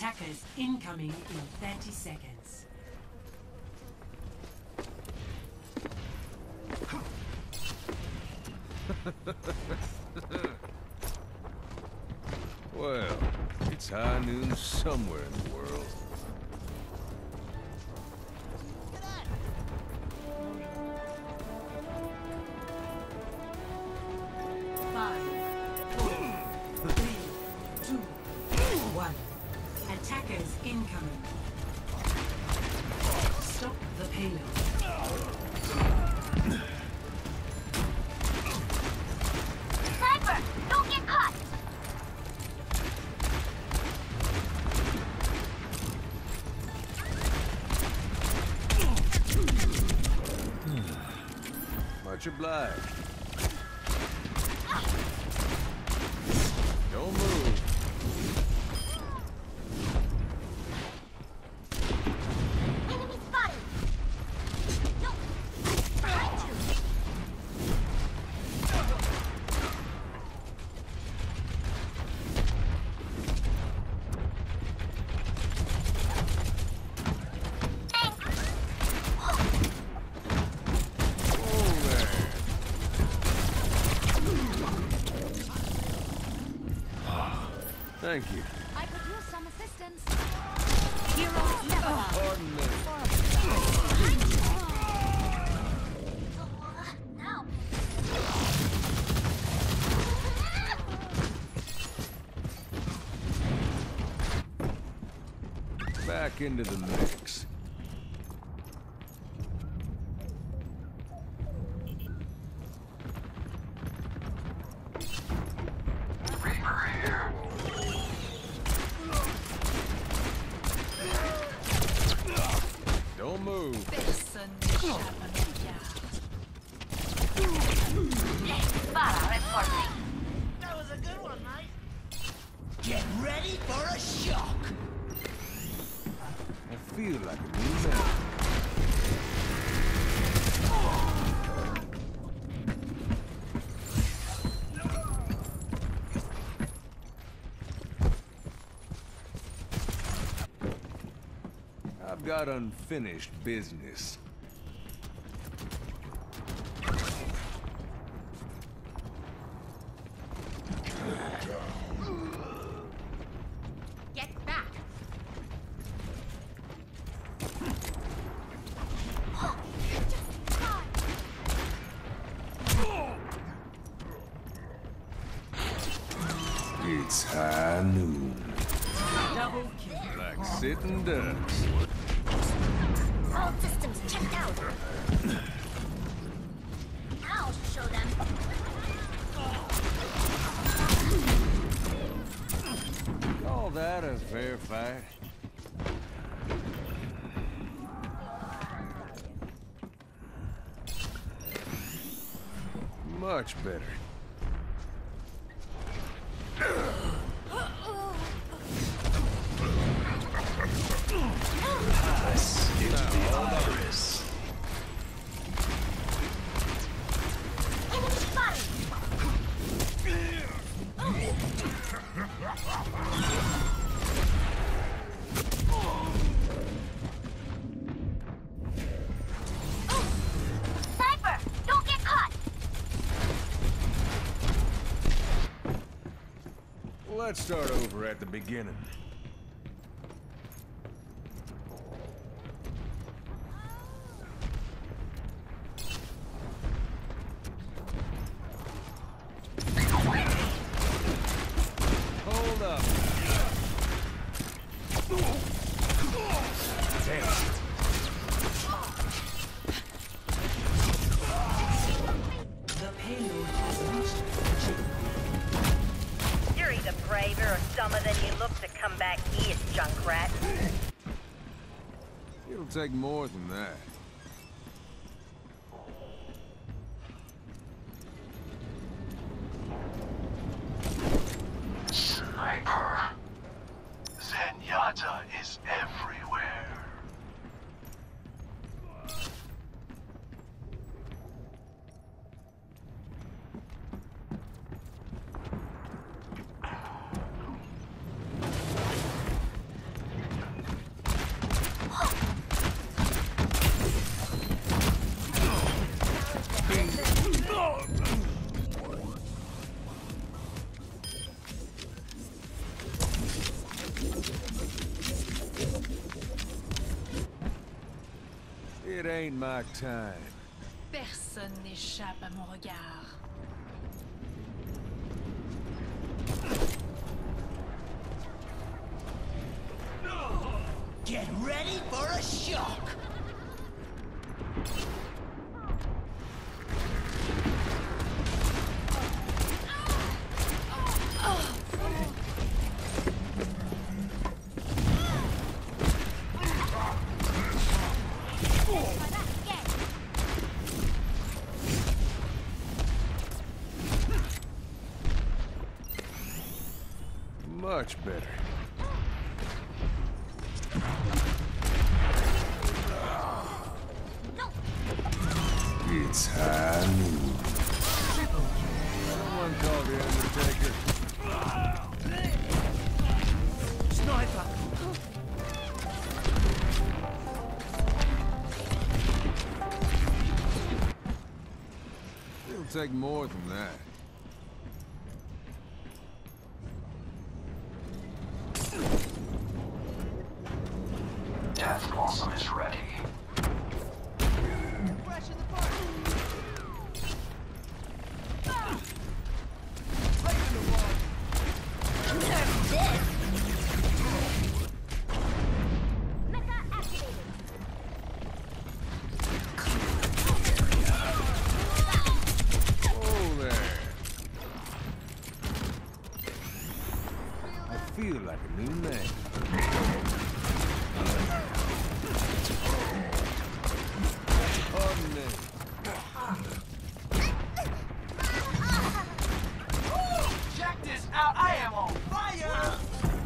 Attackers incoming in 30 seconds. Well, it's high noon somewhere in the world. Five, four, three, two, one. Attackers incoming. Stop the payload. Sniper! Don't get caught! Much obliged. Don't move. Enemy spotted! No! Behind you! Thank you. I could use some assistance. Heroes never die. Pardon me. Now. Back into the mix. Don't move. Para reporting. That was a good one, mate. Get ready for a shock. I feel like a new man. I've got unfinished business. Get back. It's high noon. Double kill. Like sitting ducks. All systems checked out. I'll show them. Call that a fair fight? Much better. Enemy spotted. Sniper! Don't get caught! Let's start over at the beginning. Hold up. Damn it. The payload has reached the checkpoint. You're either braver or dumber than you look to come back here, Junkrat. It'll take more than that. Sniper. Zenyatta is everywhere. It ain't my time. Personne n'échappe à mon regard. Get ready for a shock! Much better. It's high noon. Someone call the Undertaker. Sniper! It'll take more than that. Death Blossom is ready. Whoa there. I feel like a new man. Pardon me. Check this out! I am on fire!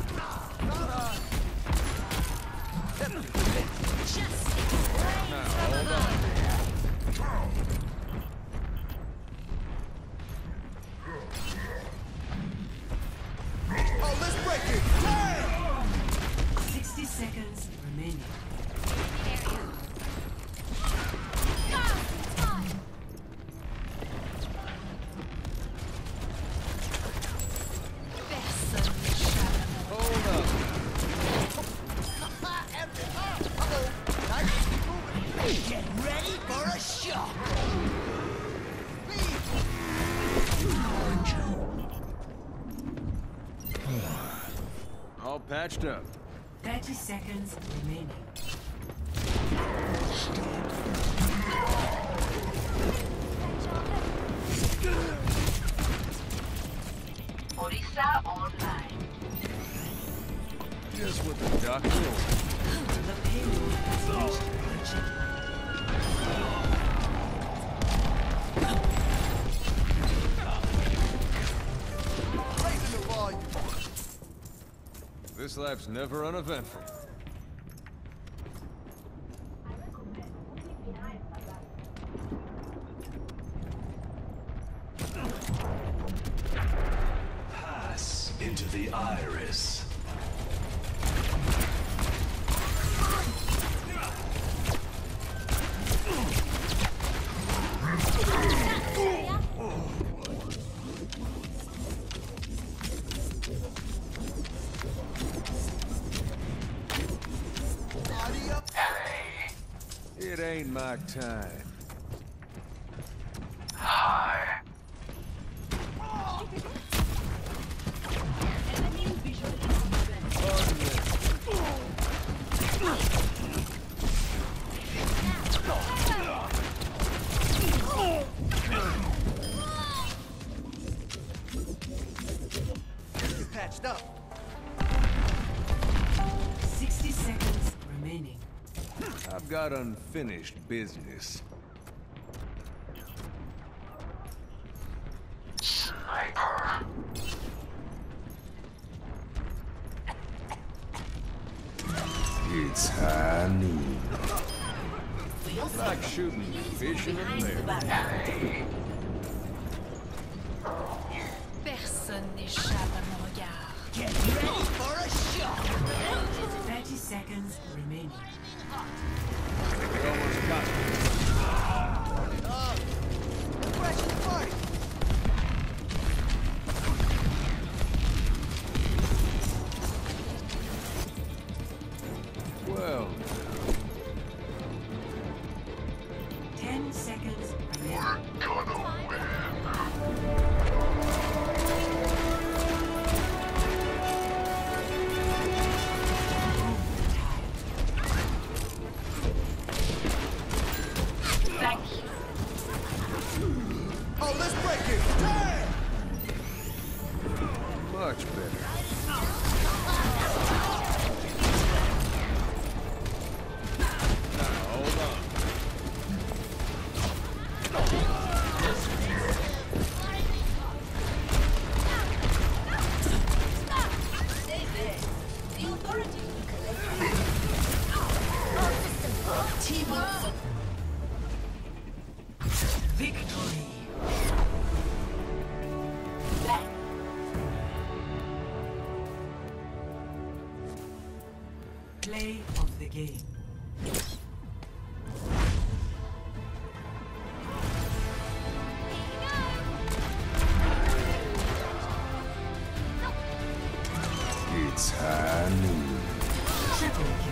Now, hold on. Oh, let's break it! 60 seconds remaining. Personne n'échappe à mon Hold up. Get ready for a shock! All patched up. 30 seconds remaining. Orisa online. Just what the doctor ordered. The payload has reached the checkpoint. This life's never uneventful. Pass into the iris. It ain't my time. Hi. Pardon me. Get patched up. 60 seconds remaining. I've got unfinished business. Sniper. It's high noon. Like shooting fish in a barrel. Personne n'échappe à mon regard. Get ready for a shock! 30 seconds remaining. It almost got me. Crash the party! Well, Much better. Now, hold on. The authority team up. Victory. Play of the game. It's high noon. Triple